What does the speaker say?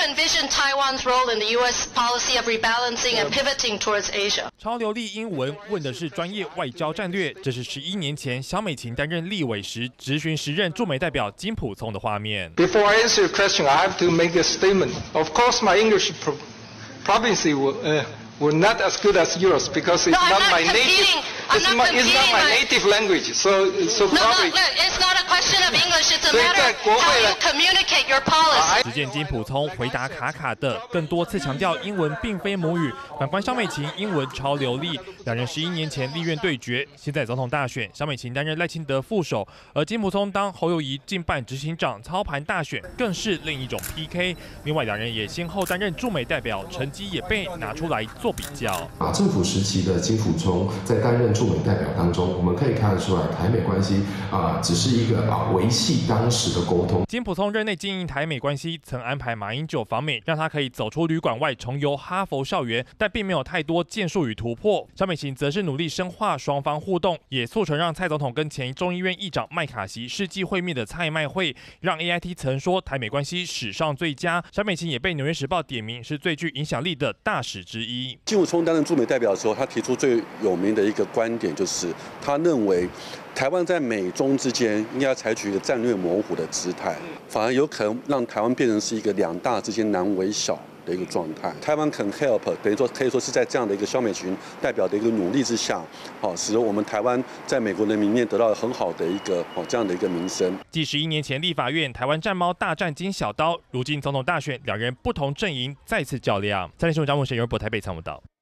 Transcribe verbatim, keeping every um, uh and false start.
envision Taiwan's role in the U S policy of rebalancing and pivoting towards Asia? 超流利英文问的是专业外交战略，这是十一年前萧美琴担任立委时质询时任驻美代表金溥聪的画面。 Before I answer your question, I have to make a statement. Of course, my English pro proficiency will. Uh, We're not as good as yours because it's no, not, not my native. I'm It's not, my, it's not my my... native language. So, so no, probably. No, look, it's not a question of English. It's a matter of how you communicate your policy. 只见金溥聪回答卡卡的，更多次强调英文并非母语。反观萧美琴，英文超流利。两人十一年前立院对决，现在总统大选，萧美琴担任赖清德副手，而金溥聪当侯友宜竞办执行长，操盘大选，更是另一种 P K。另外，两人也先后担任驻美代表，成绩也被拿出来做比较。 啊，政府时期的金溥聪在担任驻美代表当中，我们可以看得出来，台美关系啊、呃、只是一个啊维系当时的沟通。 金溥聪任内经营台美关系，曾安排马英九访美，让他可以走出旅馆外，重游哈佛校园，但并没有太多建树与突破。萧美琴则是努力深化双方互动，也促成让蔡总统跟前众议院议长麦卡锡世纪会面的蔡麦会，让 A I T 曾说台美关系史上最佳。萧美琴也被《纽约时报》点名是最具影响力的大使之一。 金溥聪担任驻美代表的时候，他提出最有名的一个观点，就是他认为台湾在美中之间应该采取一个战略模糊的姿态，反而有可能让台湾变成是一个两大之间难为小的一个状态。台湾肯 help 等于说可以说是在这样的一个萧美琴代表的一个努力之下，好，使得我们台湾在美国人民面得到了很好的一个哦这样的一个名声。 继十一年前立法院台湾战猫大战金小刀，如今总统大选，两人不同阵营再次较量。三立新闻张文生、由播台北参谋道。